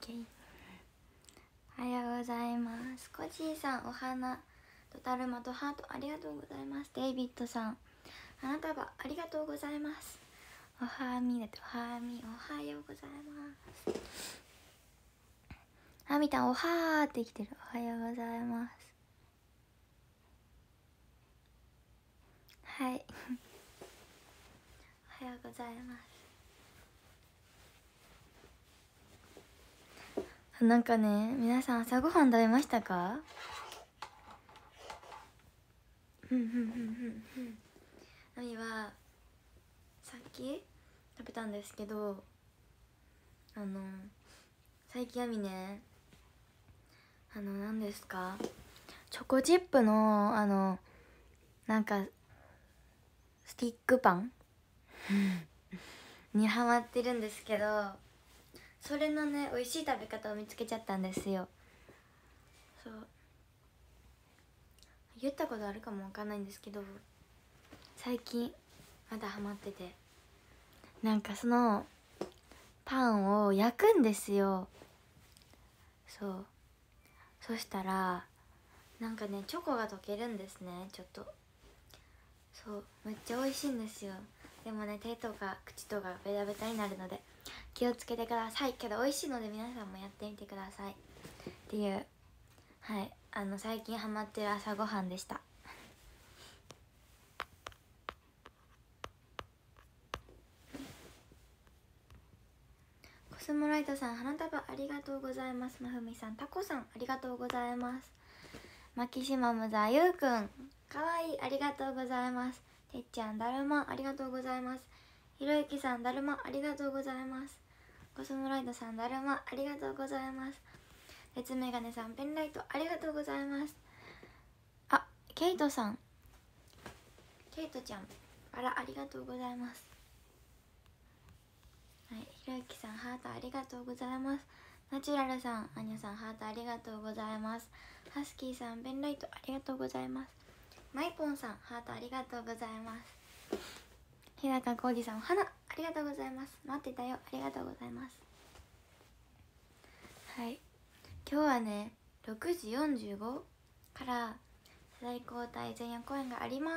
OK。 おはようございます。コジーさん、お花とだるまとハートありがとうございます。デイビッドさん、花束ありがとうございます。おはみだって、おはみ、おはようございます。あみたん、おはーって来てる。おはようございます。はいおはようございます。なんかね、皆さん朝ごはん食べましたか？あみはさっき食べたんですけど、最近あみね、何ですか、チョコチップのなんかスティックパンにハマってるんですけど、それのね美味しい食べ方を見つけちゃったんですよ。そう言ったことあるかもわかんないんですけど、最近まだハマってて、なんかそのパンを焼くんですよ。そしたらなんかねチョコが溶けるんですね、ちょっと。そうめっちゃ美味しいんですよ。でもね手とか口とかベタベタになるので気をつけてください。けど美味しいので皆さんもやってみてくださいっていう、はい、最近ハマってる朝ごはんでした。コスモライトさん、花束ありがとうございます。まふみさん、タコさんありがとうございます。マキシマムザゆうくん、かわいい、ありがとうございます。てっちゃん、だるまありがとうございます。ひろゆきさん、だるまありがとうございます。コスモライトさん、だるまありがとうございます。鉄メガネさん、ペンライトありがとうございます。あ、ケイトさん、ケイトちゃん、ありがとうございます。はい、ひろゆきさん、ハートありがとうございます。ナチュラルさん、アニャさん、ハートありがとうございます。ハスキーさん、ペンライトありがとうございます。マイポンさん、ハートありがとうございます。日高浩二さん、お花ありがとうございます。待ってたよ、ありがとうございます。はい、今日はね6時45から世代交代前夜公演があります。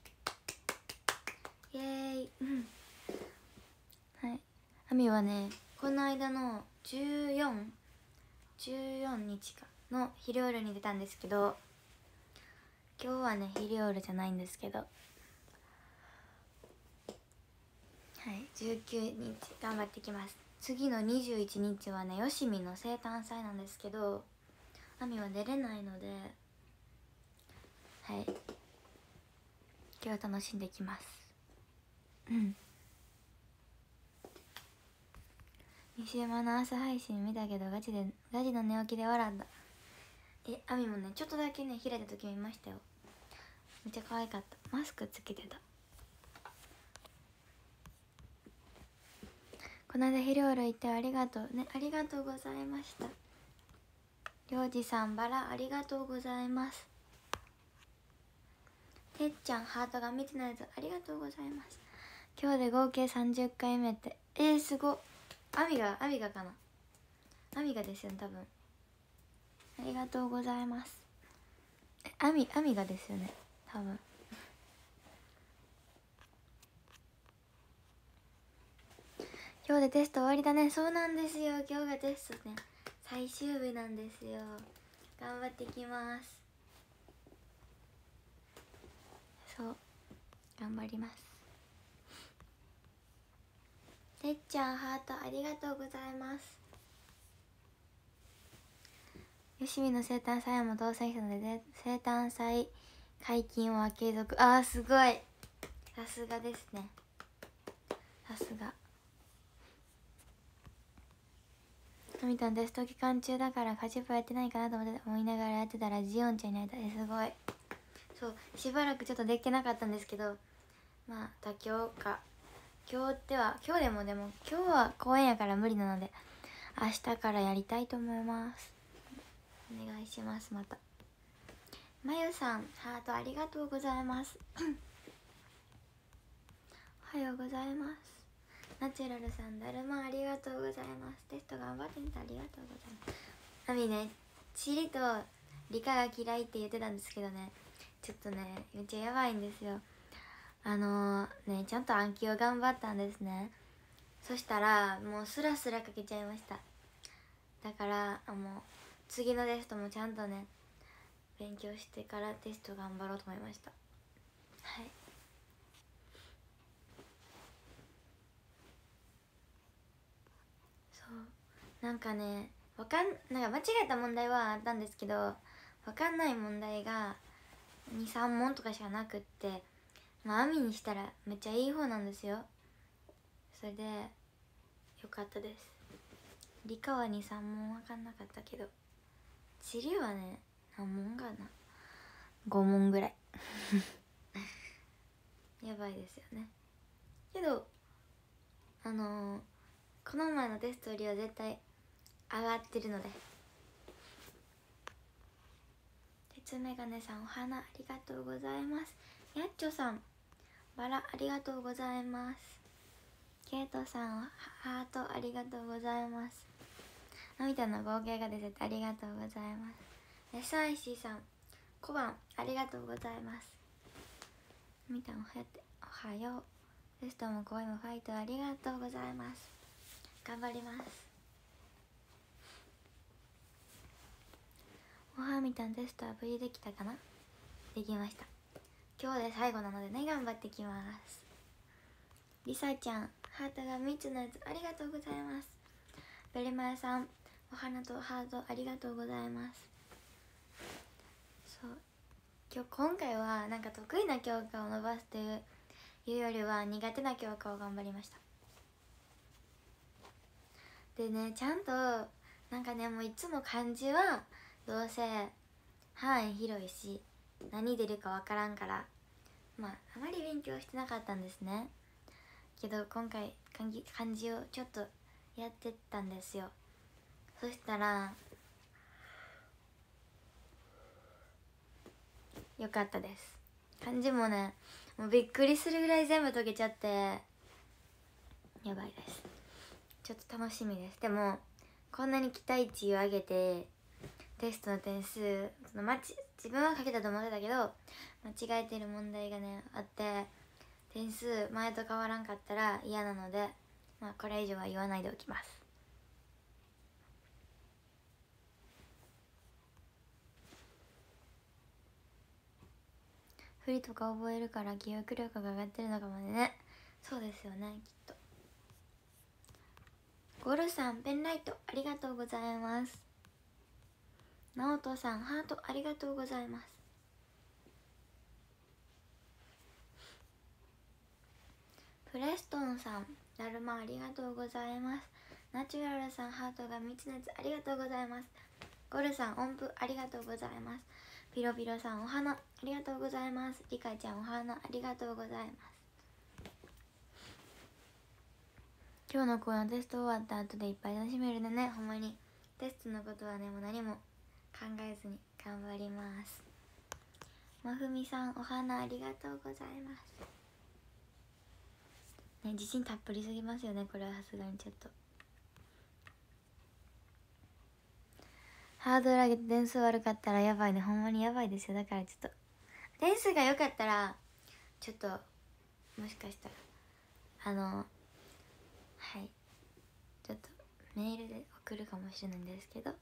イエーイはい、あみはねこの間の14日かのヒリオールに出たんですけど、今日はねヒリオールじゃないんですけど、はい、19日頑張ってきます。次の21日はねよしみの生誕祭なんですけど、あみは出れないので、はい、今日楽しんできます。西山の朝配信見たけどガチの寝起きで笑った。あみもねちょっとだけね開いた時見ましたよ。めっちゃ可愛かった。マスクつけてた。この間ヒリオール行ってありがとうね、ありがとうございました。りょうじさん、バラありがとうございます。てっちゃん、ハートが見てないぞ、ありがとうございます。今日で合計30回目って、すごっ。アミガかな、アミガですよね多分。ありがとうございます。アミガですよね多分。今日でテスト終わりだね。そうなんですよ、今日がテストね最終日なんですよ。頑張ってきます。そう頑張ります。てっちゃん、ハートありがとうございます。よしみの生誕祭も当選したので生誕祭解禁は継続。すごい、さすがですね、さすが。みたんテスト期間中だから家事部やってないかなと思いながらやってたらジオンちゃんに会えた。すごい。そうしばらくちょっとできてなかったんですけど、まあ妥協か。今日でも今日は公演やから無理なので明日からやりたいと思います。お願いします。またまゆさん、ハートありがとうございますおはようございます。 ナチュラルさん、だるまありがとうございます。テスト頑張ってみてありがとうございます。あみね、地理と理科が嫌いって言ってたんですけどね、ちょっとねめっちゃやばいんですよ。ね、ちゃんと暗記を頑張ったんですね。そしたらもうスラスラ書けちゃいました。だからもう次のテストもちゃんとね勉強してからテスト頑張ろうと思いました。はい。そうなんかね、なんか間違えた問題はあったんですけど、わかんない問題が23問とかしかなくって、まあ網にしたらめっちゃいい方なんですよ。それでよかったです。理科は23問分かんなかったけど、地理はね何問かな、5問ぐらいやばいですよね。けどこの前のテストよりは絶対上がってるので。鉄メガネさん、お花ありがとうございます。やっちょさん、バラありがとうございます。ケイトさん、ハートありがとうございます。のび太の合計が出ててありがとうございます。SIC さん、小判ありがとうございます。のび太もおはよう。テストも恋もファイトありがとうございます。頑張ります。おはみたん、テストは無事できたかな。できました。今日で最後なのでね、頑張ってきます。りさちゃん、ハートが3つのやつありがとうございます。ベリマヤさん、お花とハートありがとうございます。そう、今回はなんか得意な教科を伸ばすというよりは苦手な教科を頑張りました。でね、ちゃんとなんかね、もういつも漢字はどうせ範囲広いし何出るかわからんから、まああまり勉強してなかったんですね。けど今回漢字をちょっとやってったんですよ。そしたらよかったです。漢字もね、もうびっくりするぐらい全部解けちゃってやばいです。ちょっと楽しみです。でもこんなに期待値を上げてテストの点数自分は書けたと思ってたけど間違えてる問題がねあって、点数前と変わらんかったら嫌なので、まあこれ以上は言わないでおきます。振りとか覚えるから記憶力が上がってるのかもね。そうですよね、きっと。ゴルさん、ペンライトありがとうございます。ナオトさん、ハートありがとうございます。プレストンさん、だるまありがとうございます。ナチュラルさん、ハートが3つのやつありがとうございます。ゴルさん、音符ありがとうございます。ピロピロさん、お花ありがとうございます。リカちゃん、お花ありがとうございます。今日のこのテスト終わった後でいっぱい楽しめるね。ほんまにテストのことはね、もう何も考えずに頑張ります。まふみさん、お花ありがとうございますね。自信たっぷりすぎますよね、これはさすがにちょっと。ハードル上げて点数悪かったらやばいね。ほんまにやばいですよ。だからちょっと点数が良かったらちょっともしかしたらはいちょっとメールで送るかもしれないんですけど、はい、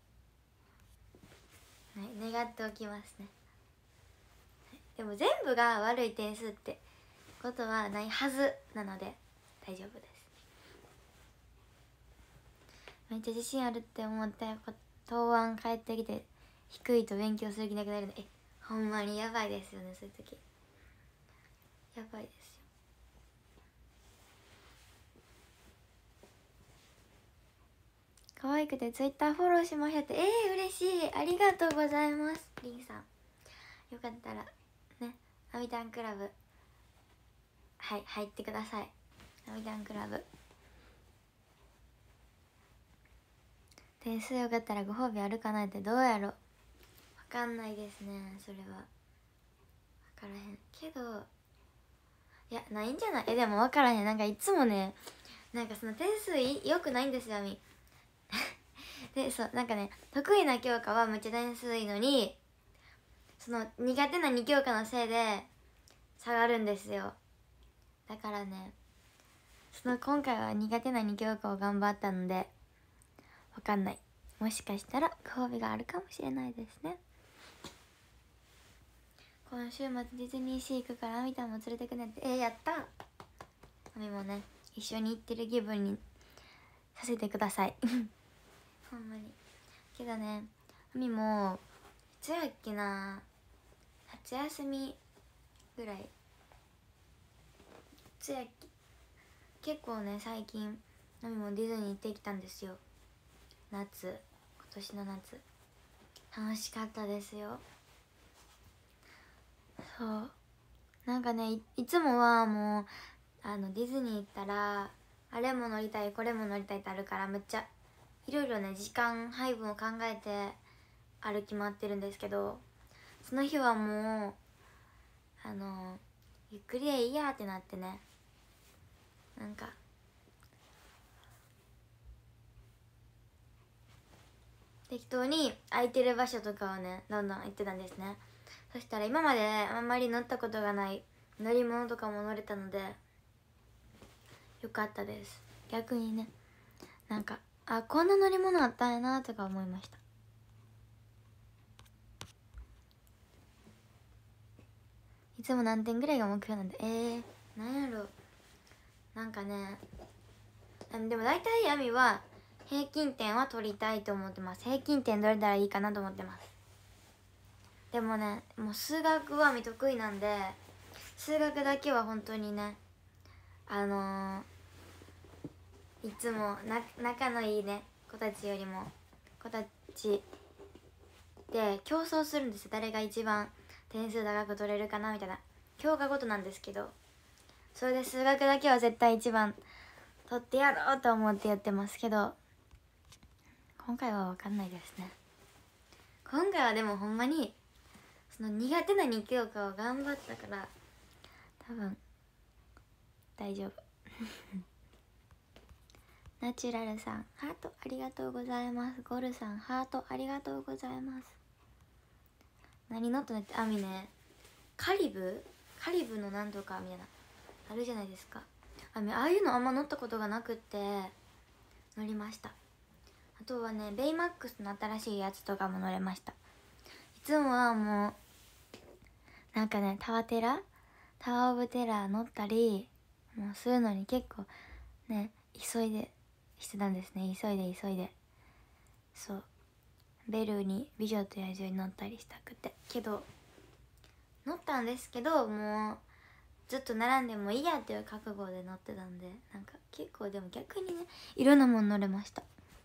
願っておきますね。はい、でも全部が悪い点数ってことはないはずなので大丈夫です。めっちゃ自信あるって思った答案返ってきて低いと勉強する気なくなるの。ほんまにやばいですよね、そういう時やばいですよ。可愛くてツイッターフォローしましょうって。嬉しい、ありがとうございます。りんさん、よかったらね、あみたんクラブはい入ってください。あみたんクラブ点数よかったらご褒美あるかなって。どうやろ、わかんないですね、それはわからへんけど、いやないんじゃない。でもわからへん。なんかいつもねなんかその点数良くないんですよ、みで、そうなんかね、得意な教科はめっちゃ点数いいのに、その苦手な2教科のせいで下がるんですよ。だからね、今回は苦手な2教科を頑張ったので、わかんない、もしかしたらご褒美があるかもしれないですね。今週末ディズニーシー行くからアミタも連れてくねって。やった。アミもね一緒に行ってる気分にさせてくださいほんまに。けどね、アミもいつやっけな、夏休みぐらい、いつやっけ、結構ね最近アミもディズニー行ってきたんですよ。今年の夏楽しかったですよ。そうなんかね、いつもはもうディズニー行ったらあれも乗りたいこれも乗りたいってあるから、めっちゃいろいろね時間配分を考えて歩き回ってるんですけど、その日はもうゆっくりでいいやってなってね、なんか適当に空いてる場所とかをねどんどん行ってたんですね。そしたら今まであんまり乗ったことがない乗り物とかも乗れたのでよかったです。逆にね、なんかこんな乗り物あったんやなとか思いました。いつも何点ぐらいが目標なんで、なんやろ、なんかね、でも大体アミは平均点は取りたいと思ってます。平均点どれたらいいかなと思ってます。でもね、もう数学は未得意なんで、数学だけは本当にね、いつも仲のいいね子たちよりも子たちで競争するんですよ。誰が一番点数高く取れるかなみたいな教科ごとなんですけど、それで数学だけは絶対一番取ってやろうと思ってやってますけど、今回は分かんないですね。今回はでもほんまにその苦手な2教科を頑張ったから多分大丈夫ナチュラルさんハートありがとうございます。ゴルさんハートありがとうございます。何乗ったのってアミね、カリブのなんとかみたいなあるじゃないですか。ああいうのあんま乗ったことがなくって乗りました。あとはねベイマックスの新しいやつとかも乗れました。いつもはもうなんかねタワーオブテラー乗ったりもうそういうのに結構ね急いでしてたんですね。急いでそうベルに美女と野獣に乗ったりしたくてけど乗ったんですけど、もうずっと並んでもいいやっていう覚悟で乗ってたんで、なんか結構でも逆にねいろんなもん乗れました。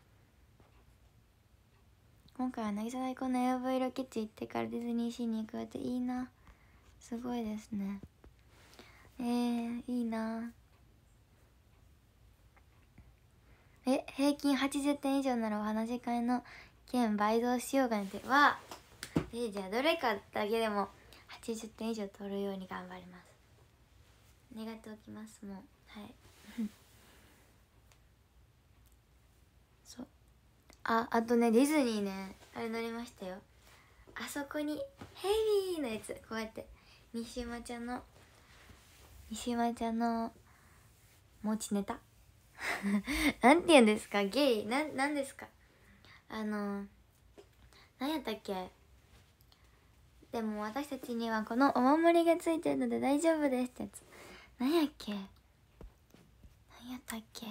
今回は渚大根のエアブイロケ地行ってからディズニーシーに行くっていいな、すごいですね。いいな。平均80点以上ならお話し会の券倍増しようかねってはじゃあどれかだけでも80点以上取るように頑張ります。願っておきます。もうはいそうあとねディズニーねあれ乗りましたよ。あそこにヘビーのやつこうやって西島ちゃんの持ちネタなんて言うんですか、ゲイなんですか、なんやったっけ。でも私たちにはこのお守りがついてるので大丈夫ですってやつ、なんやっったっけ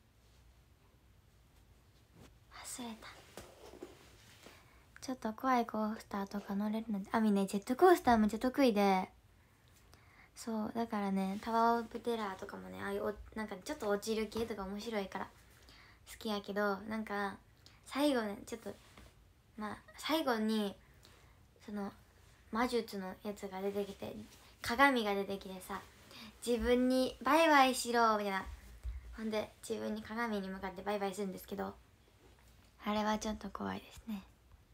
忘れた。ちょっと怖いコースターとか乗れるので、アミねジェットコースターめっちゃ得意で、そうだからねタワーオブテラーとかもねああいうなんかちょっと落ちる系とか面白いから好きやけど、なんか最後ねちょっと最後にその魔術のやつが出てきて鏡が出てきてさ、自分にバイバイしろみたいな、ほんで自分に鏡に向かってバイバイするんですけど、あれはちょっと怖いですね。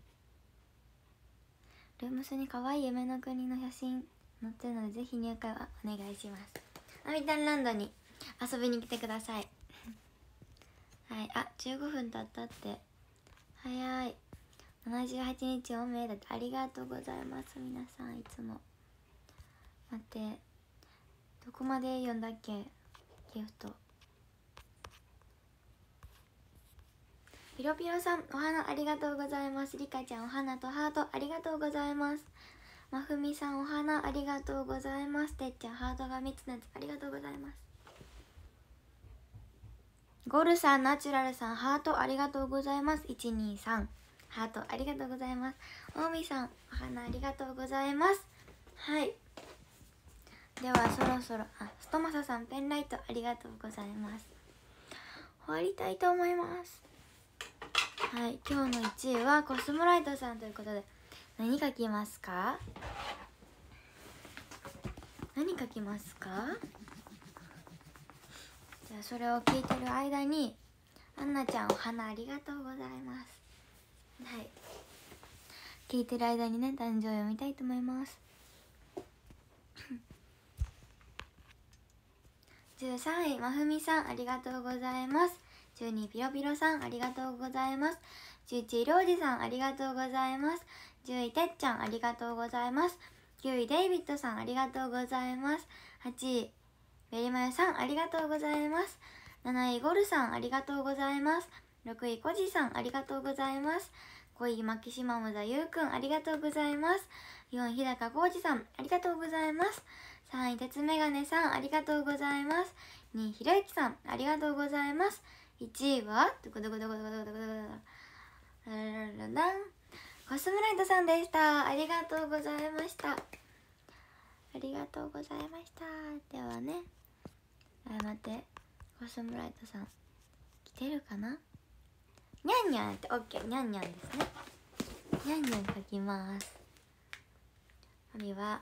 ルームスに可愛い夢の国の写真載ってるのでぜひ入会はお願いします。アミタンランドに遊びに来てくださいはい、あ、15分経ったって。早い。78日おめでとう。ありがとうございます。皆さんいつも。待って、どこまで読んだっけ、ギフト。ピロピロさん、お花ありがとうございます。リカちゃん、お花とハートありがとうございます。まふみさん、お花ありがとうございます。てっちゃん、ハートが3つのやつありがとうございます。ゴルさん、ナチュラルさん、ハートありがとうございます。123、ハートありがとうございます。おみさん、お花ありがとうございます。はい、ではそろそろ、ストマサさん、ペンライトありがとうございます。終わりたいと思います。はい、今日の1位はコスモライトさんということで、何書きますか？何書きますか？じゃあそれを聞いてる間に、アンナちゃん、お花ありがとうございます。はい、聞いてる間にね、誕生日を読みたいと思います。13位、まふみさん、ありがとうございます。12位、ピロピロさん、ありがとうございます。11位、りょうじさん、ありがとうございます。10位、てっちゃん、ありがとうございます。9位、デイビッドさん、ありがとうございます。8位、ベリマヨさん、ありがとうございます。7位、ゴルさん、ありがとうございます。6位、コジさん、ありがとうございます。5位、マキシマムザユウくん、ありがとうございます。4位、日高浩二さん、ありがとうございます。3位、鉄メガネさん、ありがとうございます。2位、ひろゆきさん、ありがとうございます。1位はコスモライトさんでした。ありがとうございました。ありがとうございました。ではね、待って、コスモライトさん来てるかな。にゃんにゃんって OK、 にゃんにゃんですね。にゃんにゃん書きます。あみは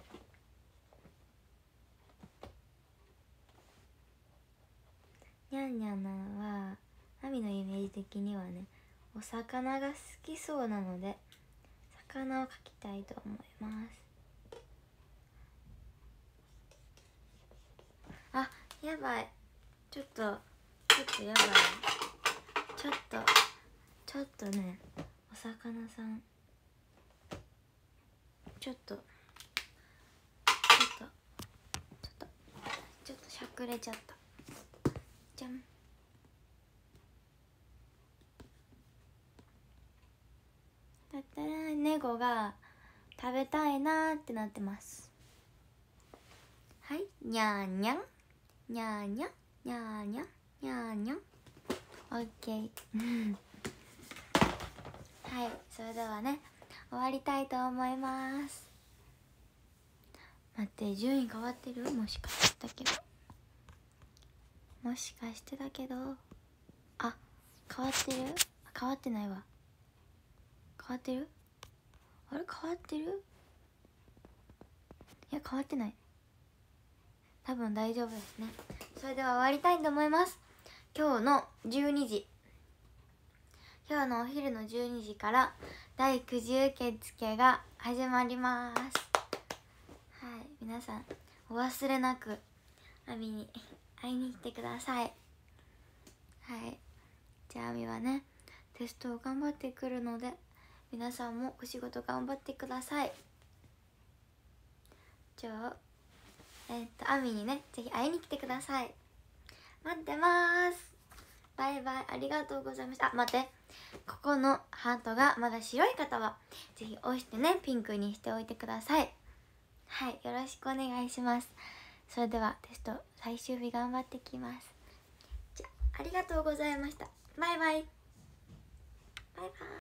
にゃんにゃんなのは、アミのイメージ的にはね、お魚が好きそうなので、魚を描きたいと思います。あ、やばい、ちょっとやばい、ちょっとね、お魚さん、ちょっとしゃくれちゃった。じゃん。だったらネゴが食べたいなーってなってます。はい、にゃーにゃんにゃーにゃんにゃーにゃんにゃーにゃん、オッケー。はい、それではね、終わりたいと思います。待って、順位変わってる？もしかしてだけど、あ、変わってる？変わってないわ。変わってる？あれ、変わってる？いや、変わってない。多分大丈夫ですね。それでは終わりたいと思います。今日のお昼の12時から第9次受付が始まります。はい、皆さんお忘れなくアミに会いに来てください。はい、じゃあアミはね、テストを頑張ってくるので、皆さんもお仕事頑張ってください。じゃあアミにね、ぜひ会いに来てください。待ってます。バイバイ、ありがとうございました。待って、ここのハートがまだ白い方はぜひ押してね、ピンクにしておいてください。はい、よろしくお願いします。それではテスト最終日頑張ってきます。じゃあ、ありがとうございました。バイバイ。バイバイ。